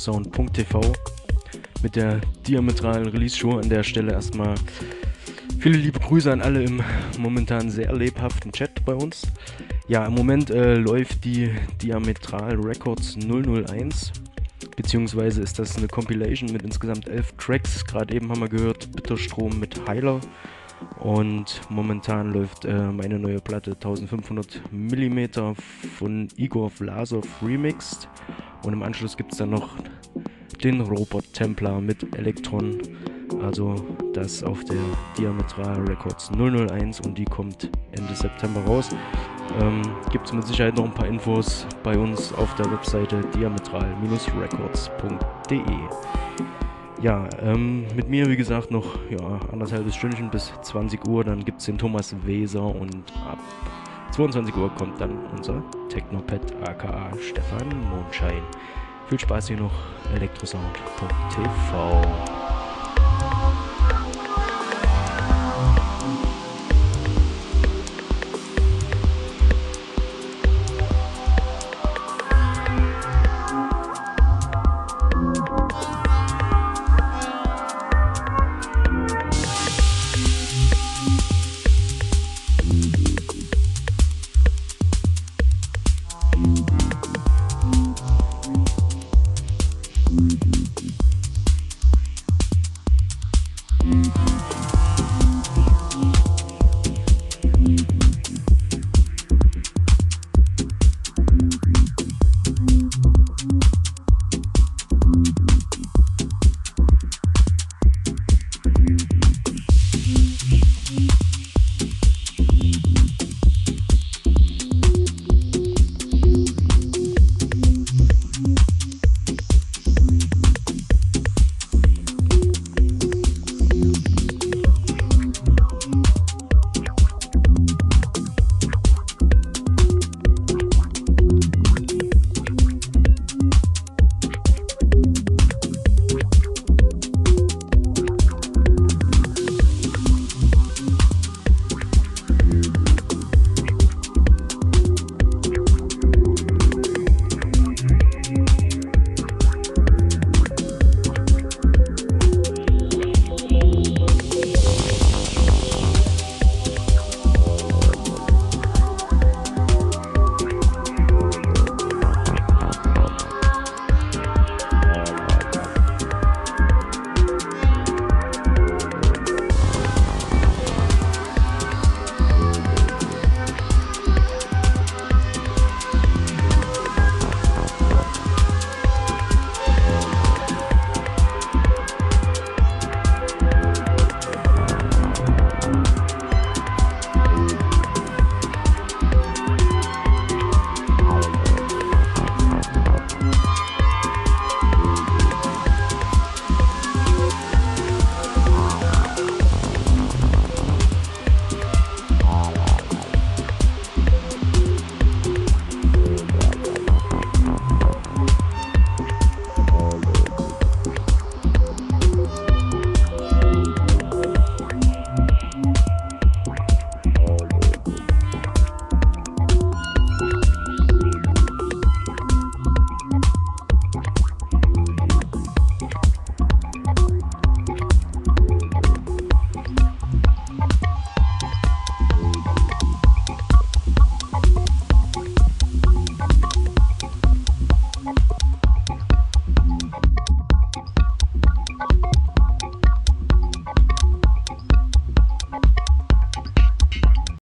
elektrosound.tv mit der diametralen Release-Show. An der Stelle erstmal viele liebe Grüße an alle im momentan sehr lebhaften Chat bei uns. Ja, im Moment läuft die Diametral Records 001, beziehungsweise ist das eine Compilation mit insgesamt 11 Tracks. Gerade eben haben wir gehört Bitterstrom mit Heiler. Und momentan läuft meine neue Platte 1500 mm von Igor Vlasov remixed. Und im Anschluss gibt es dann noch den Robot Templar mit Elektron. Also das auf der Diametral Records 001 und die kommt Ende September raus. Gibt es mit Sicherheit noch ein paar Infos bei uns auf der Webseite diametral-records.de. Ja, mit mir wie gesagt noch anderthalb Stündchen bis 20 Uhr, dann gibt es den Thomas Weser und ab 22 Uhr kommt dann unser Technopad aka Stefan Mondschein. Viel Spaß hier noch, elektrosound.tv.